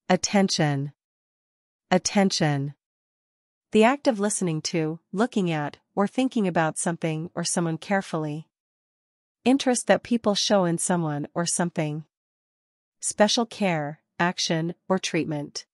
Attention. Attention. The act of listening to, looking at, or thinking about something or someone carefully. Interest that people show in someone or something. Special care, action, or treatment.